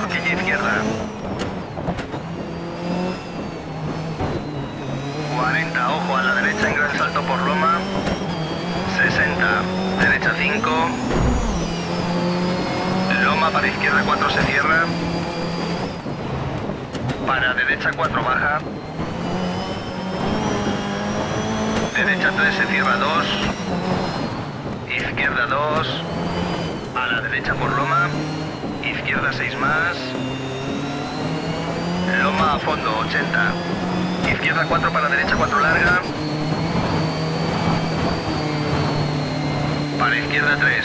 horquilla izquierda. 40, ojo a la derecha en gran salto por loma. 60, derecha 5. Loma para izquierda 4 se cierra. Para derecha 4 baja. Derecha 3 se cierra 2. Izquierda 2. A la derecha por loma. Izquierda 6 más. Loma a fondo 80. Izquierda 4 para derecha 4 larga. Para izquierda 3.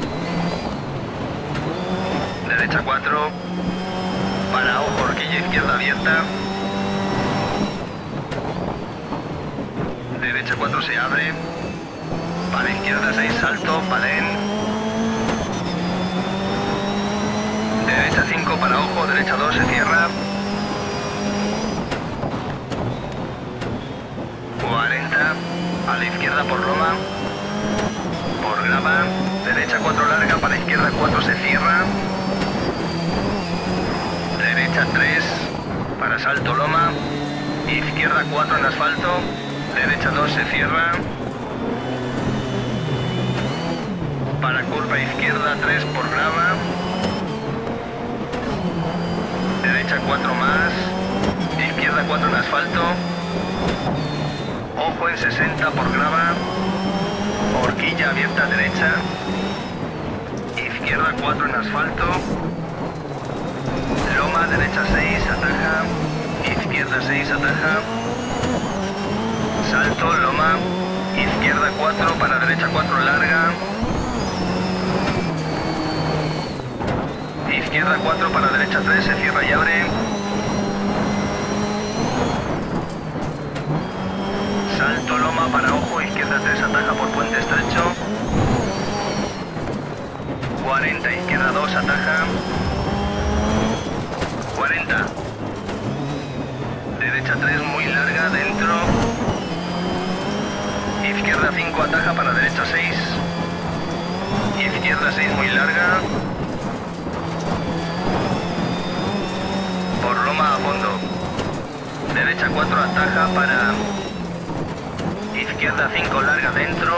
Derecha 4. Para ojo, horquilla izquierda abierta. Derecha 4 se abre. Para izquierda 6 salto, palén. Derecha 5 para ojo, derecha 2 se cierra. 40. A la izquierda por loma. Por grava. Derecha 4 larga, para izquierda 4 se cierra. Derecha 3. Para salto loma. Izquierda 4 en asfalto. Derecha 2 se cierra. Para curva izquierda 3 por grava. Derecha 4 más. Izquierda 4 en asfalto. Ojo en 60 por grava. Horquilla abierta derecha. Izquierda 4 en asfalto. Loma derecha 6 ataja. Izquierda 6 ataja. Salto, loma. Izquierda 4 para derecha 4 larga. Izquierda 4 para derecha 3 se cierra y abre. Salto, loma para ojo, izquierda 3 ataja por puente estrecho. 40, izquierda 2 ataja. 40. Derecha 3 muy larga, dentro. Izquierda 5 ataja para derecha 6. Izquierda 6 muy larga. Por loma a fondo. Derecha 4 ataja para... Izquierda 5 larga dentro.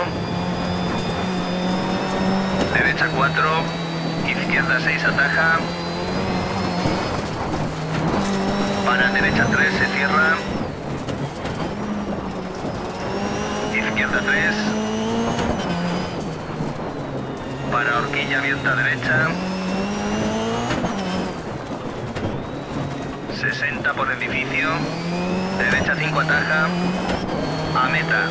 Derecha 4. Izquierda 6 ataja. Para derecha 3 se cierra. Izquierda 3. Para horquilla abierta derecha. 60 por edificio. Derecha 5 ataja. A meta.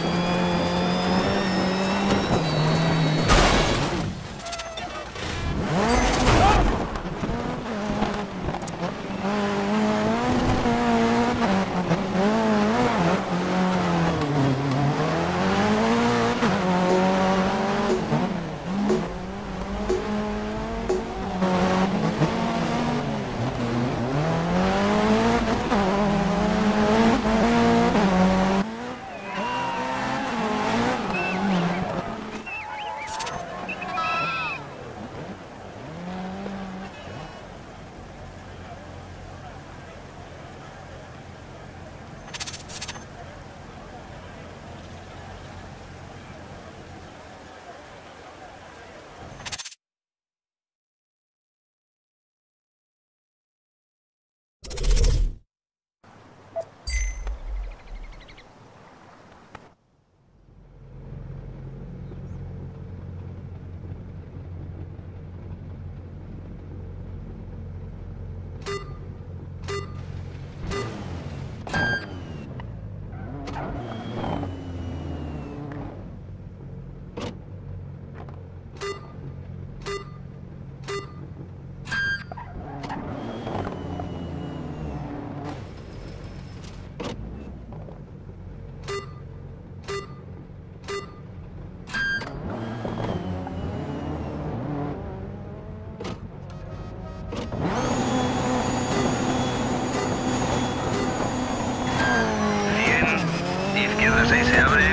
Izquierda 6 se abre.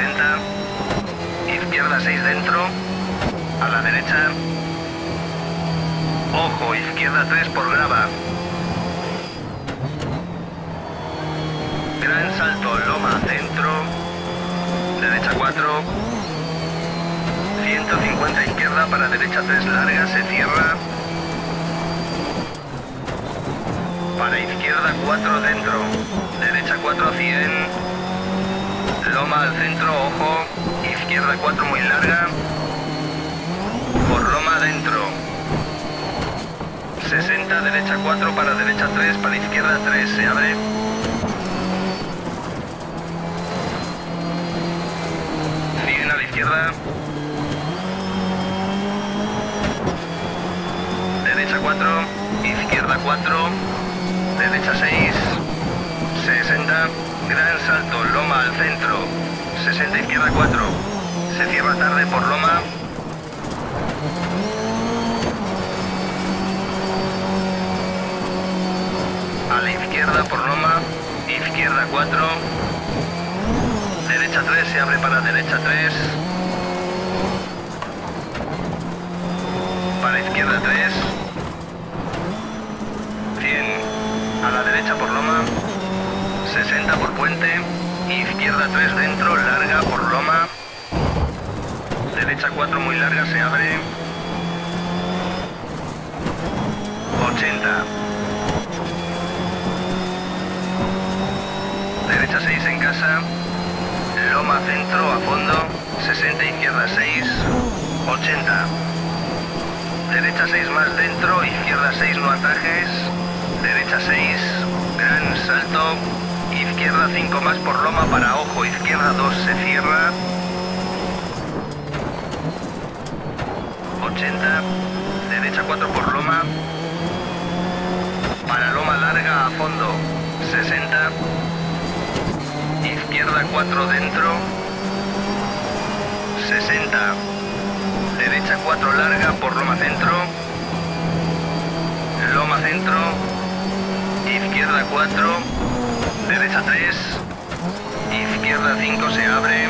80. Izquierda 6 dentro. A la derecha. Ojo, izquierda 3 por grava. Gran salto, loma, centro. Derecha 4. 150 izquierda para derecha 3 larga, se cierra. Para izquierda 4 dentro. Derecha 4, 100. Loma al centro, ojo. Izquierda 4 muy larga. Por loma dentro. 60, derecha 4 para derecha 3, para izquierda 3, se abre. A la izquierda. Derecha 4, izquierda 4, derecha 6, 60, gran salto, loma al centro, 60 izquierda 4, se cierra tarde por loma. A la izquierda por loma, izquierda 4. Derecha 3, se abre para derecha 3. Para izquierda 3. 100. A la derecha por loma. 60 por puente. Izquierda 3 dentro, larga por loma. Derecha 4 muy larga, se abre. 80. Derecha 6 en casa. Loma centro a fondo, 60 izquierda 6, 80. Derecha 6 más dentro, izquierda 6 no atajes, derecha 6, gran salto, izquierda 5 más por loma para ojo, izquierda 2 se cierra. 80, derecha 4 por loma, para loma larga a fondo, 60. Izquierda 4 dentro, 60, derecha 4 larga por loma centro, izquierda 4, derecha 3, izquierda 5 se abre,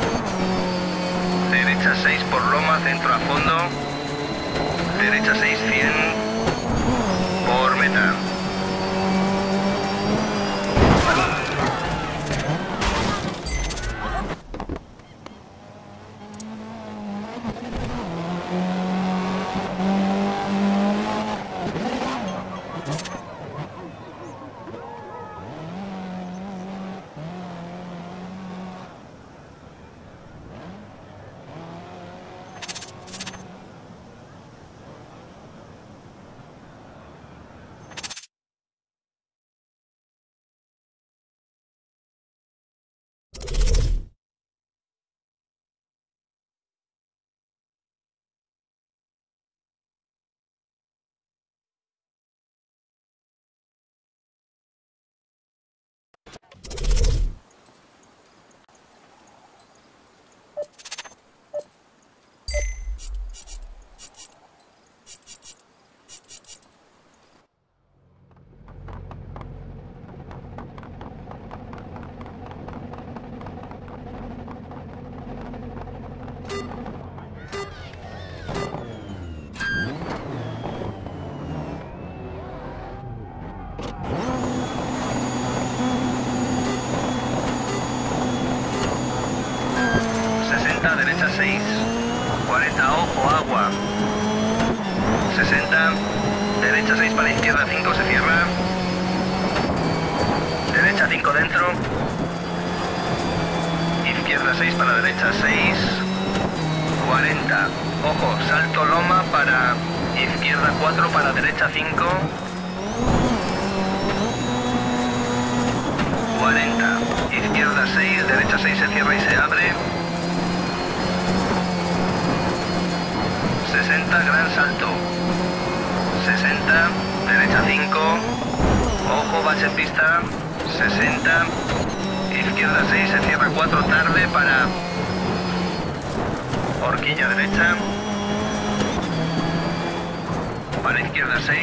derecha 6 por loma, centro a fondo, derecha 6, 100, por meta. Derecha 6, 40, ojo, agua, 60, derecha 6 para izquierda 5, se cierra, derecha 5 dentro, izquierda 6 para derecha 6, 40, ojo, salto loma para izquierda 4 para derecha 5, 40, izquierda 6, derecha 6 se cierra y se abre, 60, gran salto, 60, derecha 5, ojo, bache en pista, 60, izquierda 6, se cierra 4, tarde para horquilla derecha, para izquierda 6,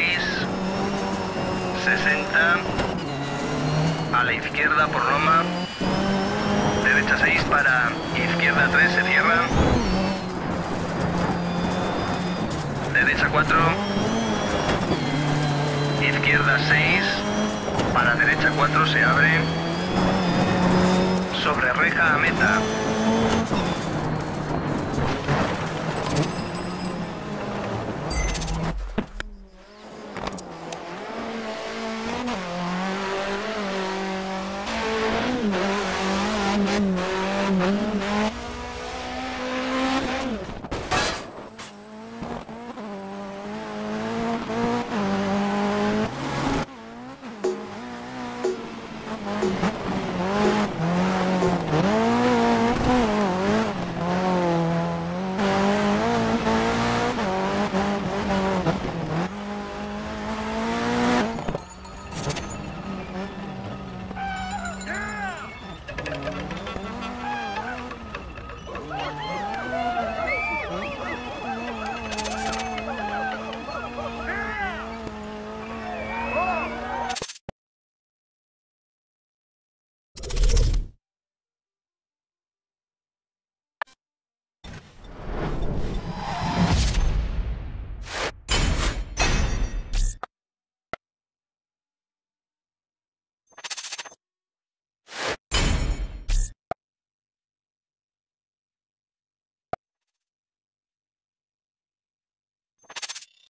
60, a la izquierda por loma, derecha 6 para izquierda 3, se cierra, derecha 4, Izquierda 6, para derecha 4 se abre. Sobre reja a meta.